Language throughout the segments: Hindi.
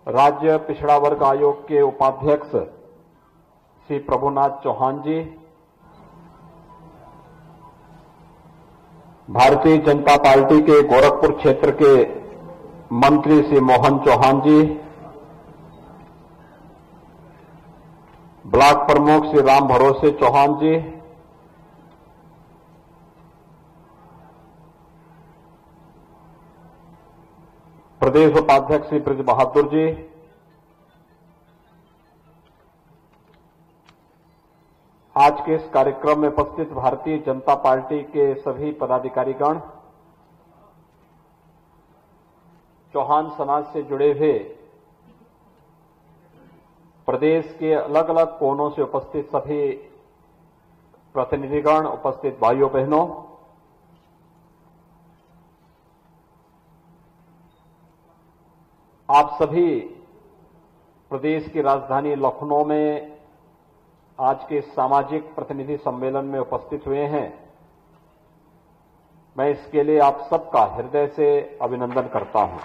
राज्य पिछड़ा वर्ग आयोग के उपाध्यक्ष श्री प्रभुनाथ चौहान जी, भारतीय जनता पार्टी के गोरखपुर क्षेत्र के मंत्री श्री मोहन चौहान जी, ब्लॉक प्रमुख श्री राम भरोसे चौहान जी, प्रदेश उपाध्यक्ष श्री ब्रज बहादुर जी, आज के इस कार्यक्रम में उपस्थित भारतीय जनता पार्टी के सभी पदाधिकारीगण, चौहान समाज से जुड़े हुए प्रदेश के अलग अलग कोनों से उपस्थित सभी प्रतिनिधिगण, उपस्थित भाइयों बहनों, आप सभी प्रदेश की राजधानी लखनऊ में आज के सामाजिक प्रतिनिधि सम्मेलन में उपस्थित हुए हैं। मैं इसके लिए आप सबका हृदय से अभिनंदन करता हूं।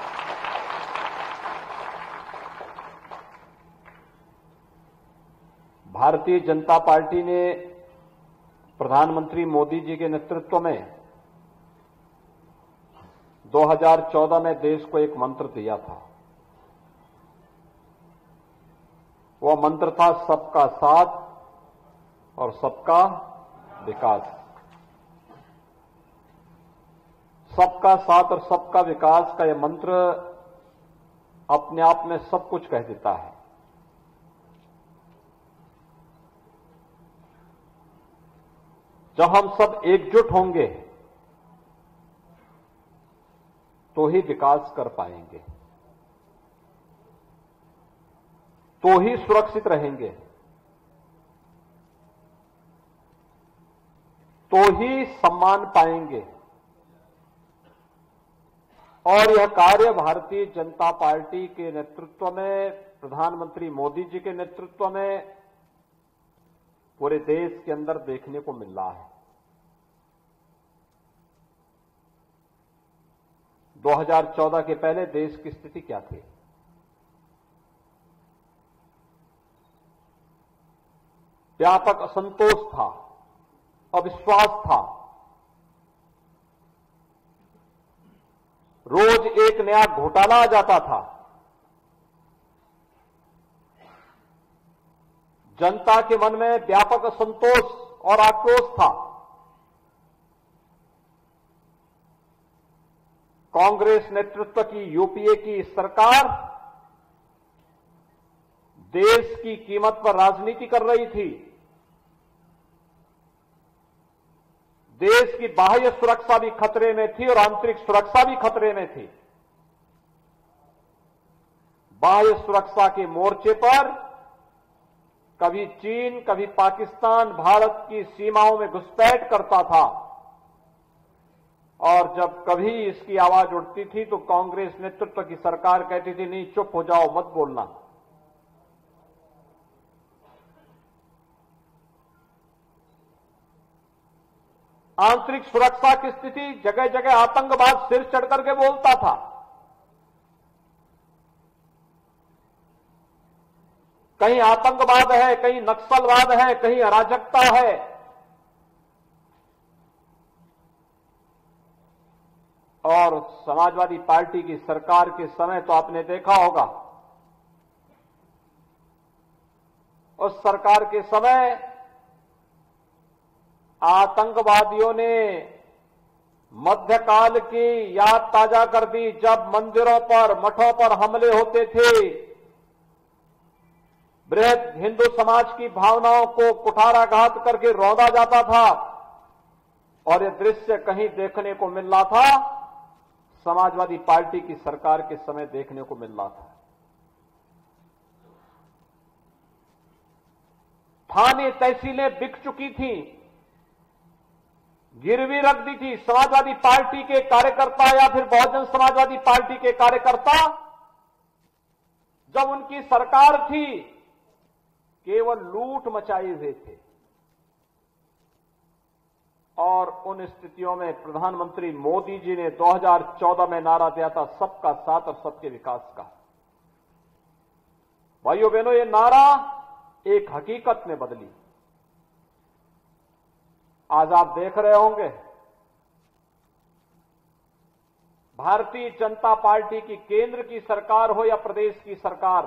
भारतीय जनता पार्टी ने प्रधानमंत्री मोदी जी के नेतृत्व में 2014 में देश को एक मंत्र दिया था। वह मंत्र था सबका साथ और सबका विकास। सबका साथ और सबका विकास का यह मंत्र अपने आप में सब कुछ कह देता है। जब हम सब एकजुट होंगे तो ही विकास कर पाएंगे, तो ही सुरक्षित रहेंगे, तो ही सम्मान पाएंगे। और यह कार्य भारतीय जनता पार्टी के नेतृत्व में, प्रधानमंत्री मोदी जी के नेतृत्व में पूरे देश के अंदर देखने को मिल रहा है। 2014 के पहले देश की स्थिति क्या थी? व्यापक असंतोष था, अविश्वास था, रोज एक नया घोटाला आ जाता था। जनता के मन में व्यापक असंतोष और आक्रोश था। कांग्रेस नेतृत्व की यूपीए की सरकार देश की कीमत पर राजनीति कर रही थी। देश की बाह्य सुरक्षा भी खतरे में थी और आंतरिक सुरक्षा भी खतरे में थी। बाह्य सुरक्षा के मोर्चे पर कभी चीन, कभी पाकिस्तान भारत की सीमाओं में घुसपैठ करता था, और जब कभी इसकी आवाज उठती थी तो कांग्रेस नेतृत्व की सरकार कहती थी, नहीं चुप हो जाओ, मत बोलना। आंतरिक सुरक्षा की स्थिति, जगह जगह आतंकवाद सिर चढ़ करके बोलता था। कहीं आतंकवाद है, कहीं नक्सलवाद है, कहीं अराजकता है। और समाजवादी पार्टी की सरकार के समय तो आपने देखा होगा, उस सरकार के समय आतंकवादियों ने मध्यकाल की याद ताजा कर दी, जब मंदिरों पर, मठों पर हमले होते थे। बृहद हिंदू समाज की भावनाओं को कुठाराघात करके रौंदा जाता था, और यह दृश्य कहीं देखने को मिल रहा था, समाजवादी पार्टी की सरकार के समय देखने को मिल रहा था। थाने तहसीलें बिक चुकी थी, गिरवी रख दी थी। समाजवादी पार्टी के कार्यकर्ता या फिर बहुजन समाजवादी पार्टी के कार्यकर्ता, जब उनकी सरकार थी, केवल लूट मचाए हुए थे। और उन स्थितियों में प्रधानमंत्री मोदी जी ने 2014 में नारा दिया था, सबका साथ और सबके विकास का। भाइयों बहनों, ये नारा एक हकीकत ने बदली। आज आप देख रहे होंगे भारतीय जनता पार्टी की केंद्र की सरकार हो या प्रदेश की सरकार,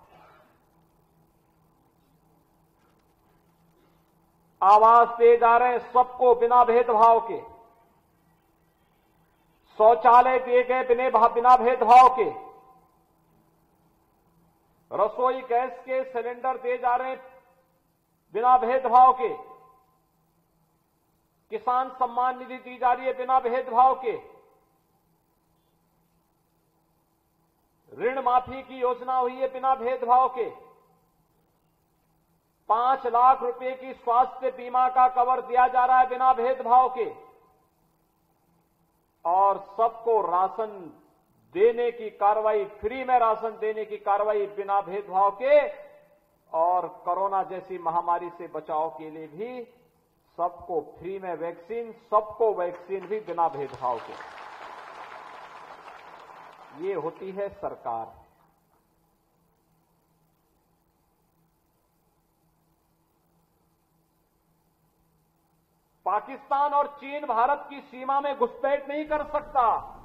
आवाज दे जा रहे हैं सबको बिना भेदभाव के, शौचालय दिए गए बिना भेदभाव के, रसोई गैस के सिलेंडर दिए जा रहे हैं बिना भेदभाव के, किसान सम्मान निधि दी जा रही है बिना भेदभाव के, ऋण माफी की योजना हुई है बिना भेदभाव के, 5 लाख रुपए की स्वास्थ्य बीमा का कवर दिया जा रहा है बिना भेदभाव के, और सबको राशन देने की कार्रवाई, फ्री में राशन देने की कार्रवाई बिना भेदभाव के, और कोरोना जैसी महामारी से बचाव के लिए भी सबको फ्री में वैक्सीन, सबको वैक्सीन भी बिना भेदभाव के। ये होती है सरकार। पाकिस्तान और चीन भारत की सीमा में घुसपैठ नहीं कर सकता।